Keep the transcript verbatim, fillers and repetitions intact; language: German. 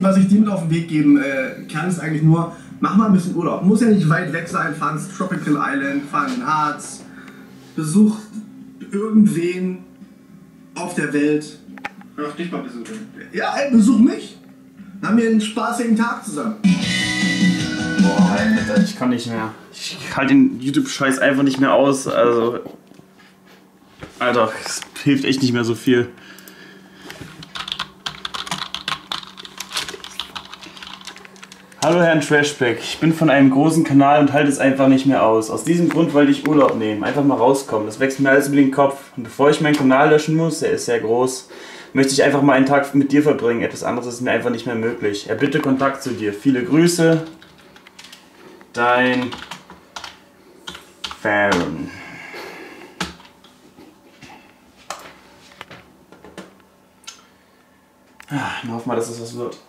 was ich dir mit auf den Weg geben äh, kann, ist eigentlich nur, mach mal ein bisschen Urlaub. Muss ja nicht weit weg sein, fahr ins Tropical Island, fahr in den Harz, besuch irgendwen auf der Welt. Hör auf dich mal besuchen. Ja, ey, besuch mich. Haben wir einen spaßigen Tag zusammen. Boah, Alter, ich kann nicht mehr. Ich halte den YouTube-Scheiß einfach nicht mehr aus. Also, Alter, es hilft echt nicht mehr so viel. Hallo Herrn Trashback, ich bin von einem großen Kanal und halte es einfach nicht mehr aus. Aus diesem Grund wollte ich Urlaub nehmen, einfach mal rauskommen. Das wächst mir alles über den Kopf. Und bevor ich meinen Kanal löschen muss, der ist sehr groß, möchte ich einfach mal einen Tag mit dir verbringen. Etwas anderes ist mir einfach nicht mehr möglich. Erbitte Kontakt zu dir. Viele Grüße. Dein Farron. Ah, hoffen wir, dass es was wird.